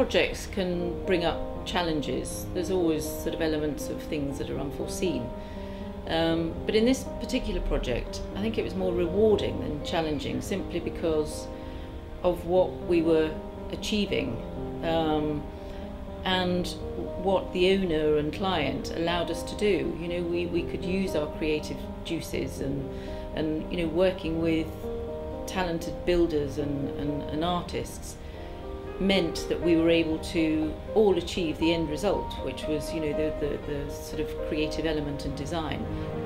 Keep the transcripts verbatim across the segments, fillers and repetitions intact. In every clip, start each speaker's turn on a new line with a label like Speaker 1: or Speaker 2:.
Speaker 1: projects can bring up challenges. There's always sort of elements of things that are unforeseen. Um, but in this particular project, I think it was more rewarding than challenging, simply because of what we were achieving um, and what the owner and client allowed us to do. You know, we, we could use our creative juices, and, and you know, working with talented builders and, and, and artists meant that we were able to all achieve the end result, which was, you know, the, the, the sort of creative element and design.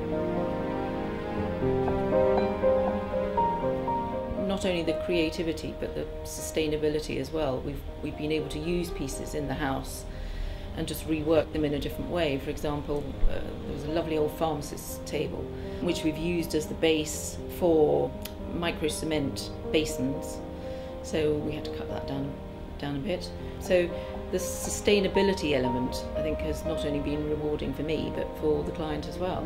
Speaker 1: Not only the creativity, but the sustainability as well. We've, we've been able to use pieces in the house and just rework them in a different way. For example, uh, there was a lovely old pharmacist's table, which we've used as the base for micro cement basins. So we had to cut that down down a bit. So the sustainability element, I think, has not only been rewarding for me, but for the client as well.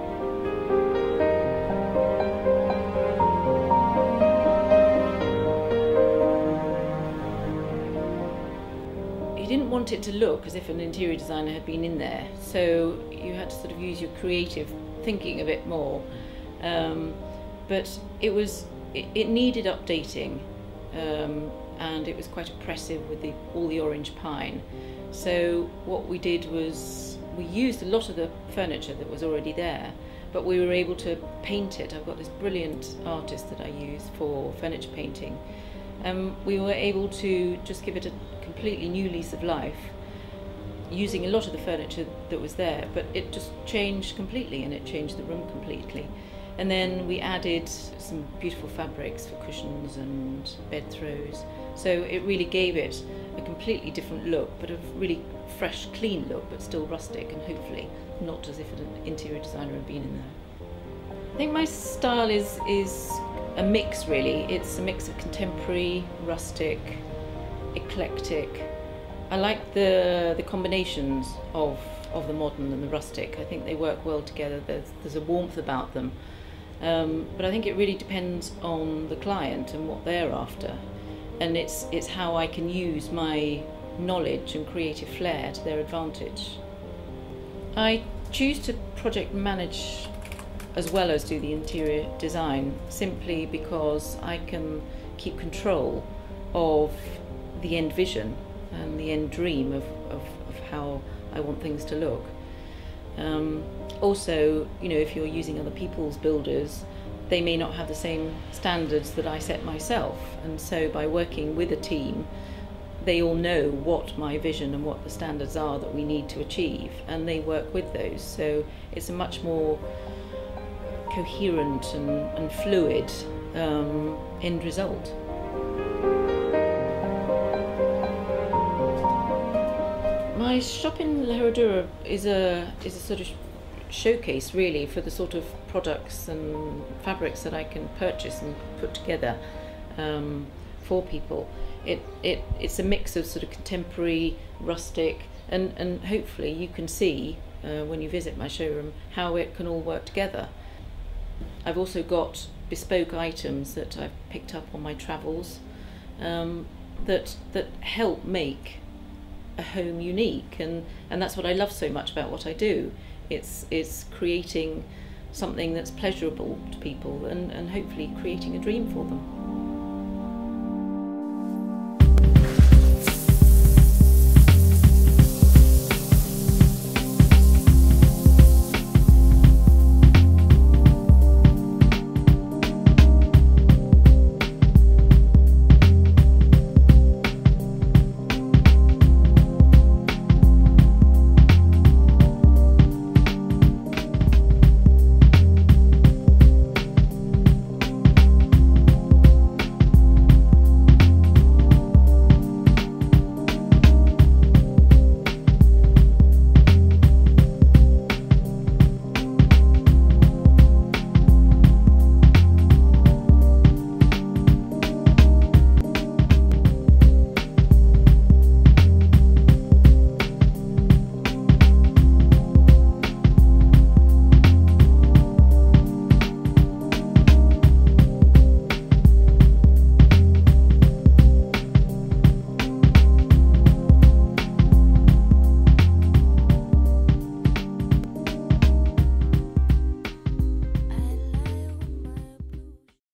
Speaker 1: You didn't want it to look as if an interior designer had been in there, so you had to sort of use your creative thinking a bit more. Um, but it was, it, it needed updating. Um, and it was quite oppressive with the, all the orange pine. So what we did was we used a lot of the furniture that was already there, but we were able to paint it. I've got this brilliant artist that I use for furniture painting. Um, we were able to just give it a completely new lease of life, using a lot of the furniture that was there, but it just changed completely, and it changed the room completely. And then we added some beautiful fabrics for cushions and bed throws. So it really gave it a completely different look, but a really fresh, clean look, but still rustic, and hopefully not as if an interior designer had been in there. I think my style is, is a mix, really. It's a mix of contemporary, rustic, eclectic. I like the, the combinations of, of the modern and the rustic. I think they work well together. There's, there's a warmth about them. Um, but I think it really depends on the client and what they're after, and it's it's how I can use my knowledge and creative flair to their advantage. I choose to project manage as well as do the interior design simply because I can keep control of the end vision and the end dream of, of, of how I want things to look. Um, also, you know, if you're using other people's builders, they may not have the same standards that I set myself, and so by working with a team, they all know what my vision and what the standards are that we need to achieve, and they work with those. So it's a much more coherent and, and fluid um, end result. My shop in La Herradura is a is a sort of showcase, really, for the sort of products and fabrics that I can purchase and put together um, for people. It it it's a mix of sort of contemporary, rustic, and and hopefully you can see uh, when you visit my showroom how it can all work together. I've also got bespoke items that I've picked up on my travels um, that that help make a home unique, and and that's what I love so much about what I do. It's it's creating something that's pleasurable to people, and, and hopefully creating a dream for them.